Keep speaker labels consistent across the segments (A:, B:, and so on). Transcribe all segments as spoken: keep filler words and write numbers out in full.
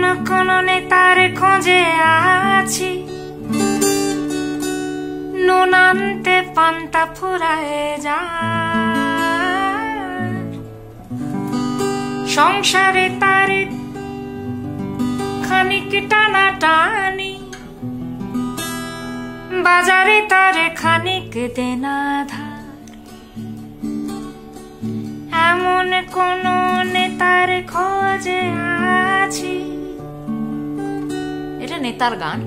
A: কোন নেতার খোঁজে আছি, নুন আনতে পান্তা ফুরায় যায়। সংসারে তার খানিক টানা টানি, বাজারে তার খানিক দেনা ধার। এমন কোন নেতার খোঁজে আছি। এটা নেতার গান।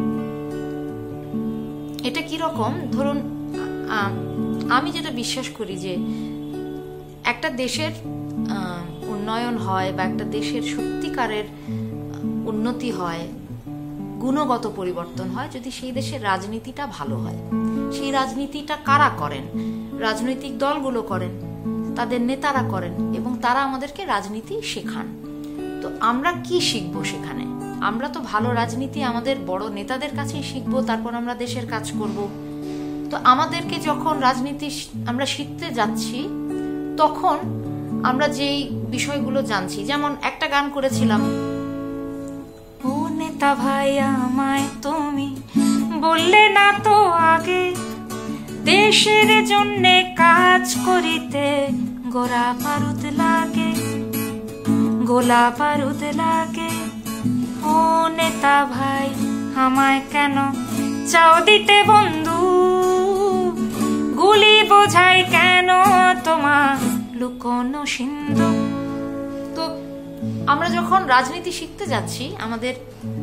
A: এটা কি রকম, ধরুন আমি যেটা বিশ্বাস করি যে একটা দেশের উন্নয়ন হয় বা একটা দেশের সত্যিকারের উন্নতি হয়, গুণগত পরিবর্তন হয় যদি সেই দেশের রাজনীতিটা ভালো হয়। সেই রাজনীতিটা কারা করেন? রাজনৈতিক দলগুলো করেন, তাদের নেতারা করেন, এবং তারা আমাদেরকে রাজনীতি শেখান। তো আমরা কি শিখবো সেখানে? আমরা তো ভালো রাজনীতি আমাদের বড় নেতাদের কাছেই শিখবো, তারপর আমরা দেশের কাজ করব। তো আমাদেরকে যখন রাজনীতি আমরা শিখতে যাচ্ছি, তখন আমরা যেই বিষয়গুলো জানছি, যেমন একটা গান করেছিলাম, ও নেতা ভাই আমায় তুমি বললে না তো আগে, দেশের জন্যে কাজ করিতে গোলা বারুদ লাগে, গোলা বারুদ লাগে। ও নেতা ভাই আমায় কেন চাও দিতে বন্ধু, গুলি বোঝাই কেন তোমার লুকোনো সিন্ধু। তো আমরা যখন রাজনীতি শিখতে যাচ্ছি, আমাদের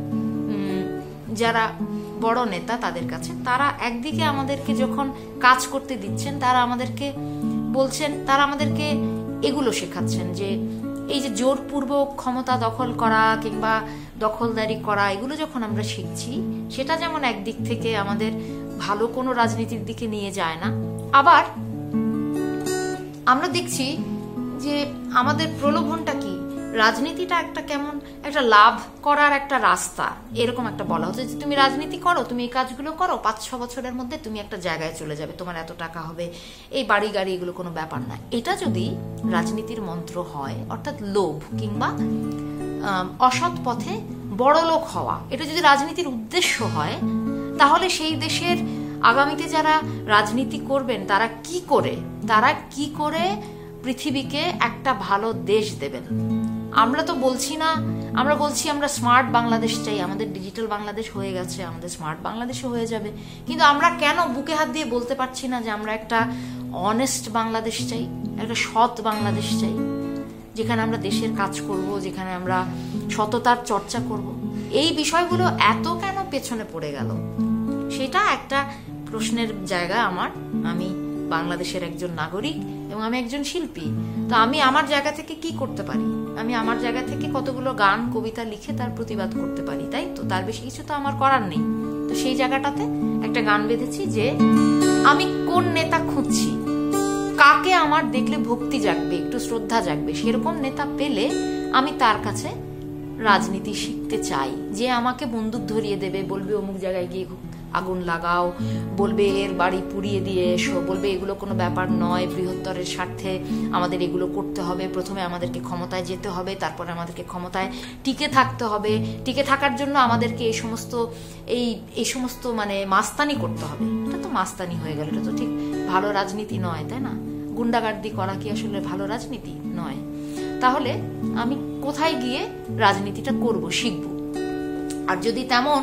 A: যারা বড় নেতা তাদের কাছে, তারা একদিকে আমাদেরকে যখন কাজ করতে দিচ্ছেন, তারা আমাদেরকে বলছেন, তারা আমাদেরকে এগুলো শেখাচ্ছেন যে এই যে জোরপূর্বক ক্ষমতা দখল করা কিংবা দখলদারি করা, এগুলো যখন আমরা শিখছি, সেটা যেমন একদিক থেকে আমাদের ভালো কোনো রাজনীতির দিকে নিয়ে যায় না। আবার আমরা দেখছি যে আমাদের প্রলোভনটা কি, রাজনীতিটা একটা কেমন একটা লাভ করার একটা রাস্তা, এরকম একটা বলা হচ্ছে যে তুমি রাজনীতি করো, তুমি এই কাজগুলো করো, পাঁচ ছ বছরের মধ্যে তুমি একটা জায়গায় চলে যাবে, তোমার এত টাকা হবে, এই বাড়ি গাড়ি এগুলো কোনো ব্যাপার না। এটা যদি রাজনীতির মন্ত্র হয়, অর্থাৎ লোভ কিংবা অসৎ পথে বড় লোক হওয়া, এটা যদি রাজনীতির উদ্দেশ্য হয়, তাহলে সেই দেশের আগামীতে যারা রাজনীতি করবেন তারা কি করে তারা কি করে পৃথিবীকে একটা ভালো দেশ দেবেন। আমরা তো বলছি না, আমরা বলছি আমরা স্মার্ট বাংলাদেশ চাই, আমাদের ডিজিটাল বাংলাদেশ হয়ে গেছে, আমাদের স্মার্ট বাংলাদেশও হয়ে যাবে, কিন্তু আমরা কেন বুকে হাত দিয়ে বলতে পারছি না যে আমরা একটা অনেস্ট বাংলাদেশ চাই, একটা সৎ বাংলাদেশ চাই, যেখানে আমরা দেশের কাজ করব, যেখানে আমরা সততার চর্চা করব। এই বিষয়গুলো এত কেন পেছনে পড়ে গেল, সেটা একটা প্রশ্নের জায়গা আমার। আমি বাংলাদেশের একজন নাগরিক এবং আমি একজন শিল্পী, তো আমি আমার জায়গা থেকে কি করতে পারি? আমি আমার জায়গা থেকে কতগুলো গান কবিতা লিখে তার প্রতিবাদ করতে পারি, তাই তো, তার বেশি কিছু তো আমার করার নেই। তো সেই জায়গাটাতে একটা গান বেঁধেছি যে আমি কোন নেতা খুঁজছি, কাকে আমার দেখলে ভক্তি জাগবে, একটু শ্রদ্ধা জাগবে, সেরকম নেতা পেলে আমি তার কাছে রাজনীতি শিখতে চাই। যে আমাকে বন্দুক ধরিয়ে দেবে, বলবে অমুক জায়গায় গিয়ে আগুন লাগাও, বলবে এর বাড়ি পুড়িয়ে দিয়ে এসো, বলবে এগুলো কোনো ব্যাপার নয়, বৃহত্তরের স্বার্থে আমাদের এগুলো করতে হবে, প্রথমে আমাদেরকে ক্ষমতায় যেতে হবে, তারপরে আমাদেরকে ক্ষমতায় টিকে থাকতে হবে, টিকে থাকার জন্য আমাদেরকে এই সমস্ত এই এই সমস্ত মানে মাস্তানি করতে হবে। এটা তো মাস্তানি হয়ে গেল, এটা তো ঠিক ভালো রাজনীতি নয়, তাই না? গুন্ডাগার্দি করা কি আসলে ভালো রাজনীতি নয়? তাহলে আমি কোথায় গিয়ে রাজনীতিটা করব, শিখব? আর যদি তেমন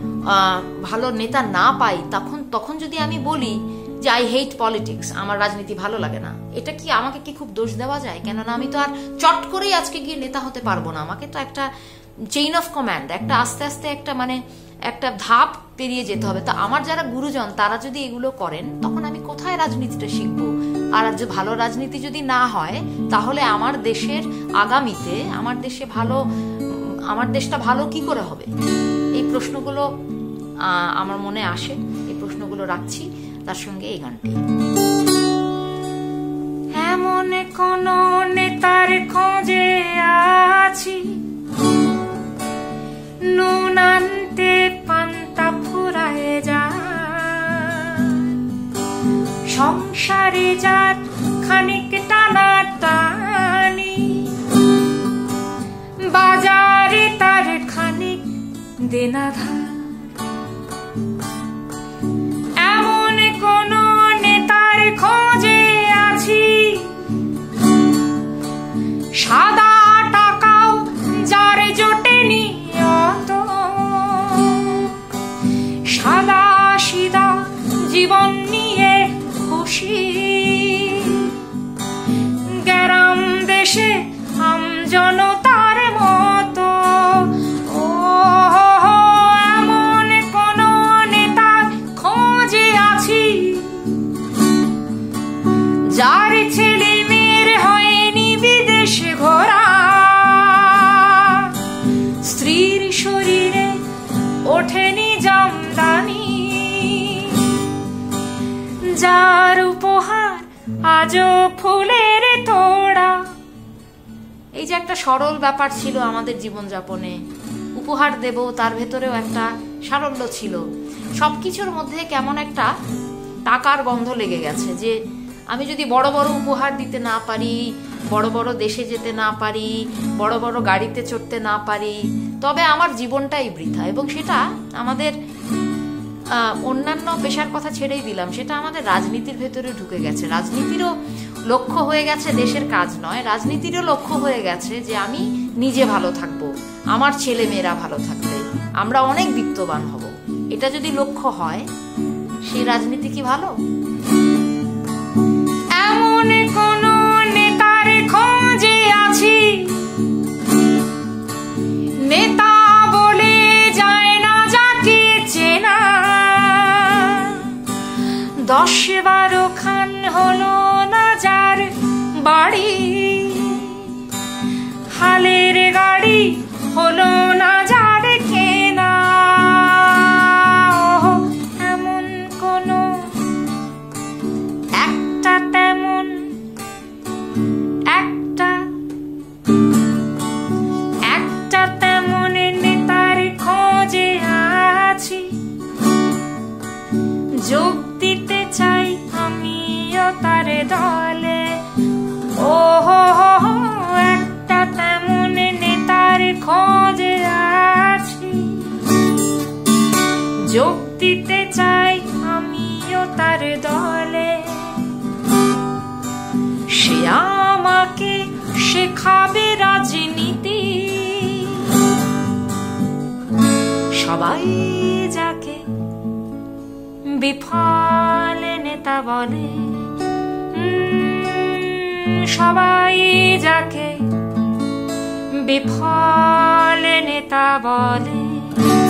A: ভালো নেতা না পাই, তখন তখন যদি আমি বলি যে আই হেট পলিটিক্স, আমার রাজনীতি ভালো লাগে না, এটা কি আমাকে কি খুব দোষ দেওয়া যায়? কেননা আমি তো আর চট করেই আজকে গিয়ে নেতা হতে পারবো না, আমাকে তো একটা চেইন অফ কমান্ড, একটা আস্তে আস্তে একটা মানে একটা ধাপ পেরিয়ে যেতে হবে। তো আমার যারা গুরুজন তারা যদি এগুলো করেন, তখন আমি কোথায় রাজনীতিটা শিখবো? আর যে ভালো রাজনীতি যদি না হয়, তাহলে আমার দেশের আগামীতে আমার দেশে ভালো আমার দেশটা ভালো কি করে হবে? এই প্রশ্নগুলো আমার মনে আসে, এই প্রশ্নগুলো রাখছি, তার সঙ্গে এই গানটি। এমন কোন নেতার খোঁজে আছি, নুন আনতে পান্তা ফুরায় যায়, সংসারে যার খানিক টানা টানি, বাজারে তার
B: দেনাধার। এমন কোন নেতার খোঁজে আছি, সাদা টাকাও যার জোটেনি অত, সাদা সিদা জীবন নিয়ে খুশি, গ্রাম দেশে আমজনতার মতো। ও এমন কোন নেতার খোঁজে আছি, যার ছেলে মেয়ের হয়নি বিদেশে ঘোরা, স্ত্রীর শরীরে ওঠেনি জামদানি, যার উপহার আজও ফুলের তোড়া। এই যে একটা সরল ব্যাপার ছিল আমাদের জীবনযাপনে, উপহার দেব তার ভেতরেও একটা সারল্য ছিল। সবকিছুর মধ্যে কেমন একটা টাকার গন্ধ লেগে গেছে, যে আমি যদি বড় বড় উপহার দিতে না পারি, বড় বড় দেশে যেতে না পারি, বড় বড় গাড়িতে চড়তে না পারি, তবে আমার জীবনটাই বৃথা। এবং সেটা আমাদের অন্যান্য পেশার কথা ছেড়েই দিলাম, সেটা আমাদের রাজনীতির ভেতরে ঢুকে গেছে। রাজনীতিরও লক্ষ্য হয়ে গেছে দেশের কাজ নয়, রাজনীতিরও লক্ষ্য হয়ে গেছে যে আমি নিজে ভালো থাকবো, আমার ছেলে মেয়েরা ভালো থাকবে, আমরা অনেক বিত্তবান হব। এটা যদি লক্ষ্য হয়, সেই রাজনীতি কি ভালো? এমন কোন নেতার খোঁজে আছি, নেতা বলে যায় না যাকে চেনা, দশ বারো খান হলো না যার বাড়ি, হালের গাড়ি হলো না যার কেনা। এমন কোন একটা তেমন একটা একটা তেমন নেতার খোঁজে আছি, যোগ দিতে চাই আমিও তার দলে। ও একটা তেমন নেতার খোঁজে আছি, যোগ দিতে চাই আমিও তার দলে। সে আমাকে শেখাবে রাজনীতি, সবাই যাকে বিফল নেতা বলে, সবাই যাকে বিফল নেতা বলে।